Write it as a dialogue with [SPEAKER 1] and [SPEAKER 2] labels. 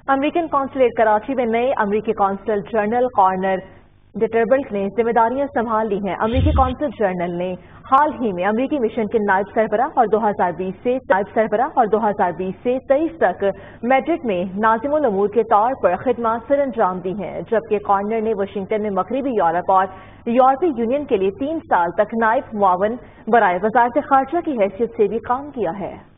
[SPEAKER 1] American consulate Karachi में नए अमेरिकी कॉन्सल जनरल कॉर्नर डिटरबल्ट ने जिम्मेदारियां संभाल ली हैं। अमेरिकी कॉन्सल जनरल ने हाल ही में अमेरिकी मिशन के नायब सरबराह और 2020 से 23 तक मैड्रिड में नाज़िमुल उमूर के तौर पर खिदमत सर अंजाम दी हैं, जबकि कॉर्नर ने वाशिंगटन में मगरबी यूरोप और यूरोपीय यूनियन के लिए 3 साल तक नायब मुआवन बराए वज़ारत ख़ारजा की हैसियत से भी काम किया है।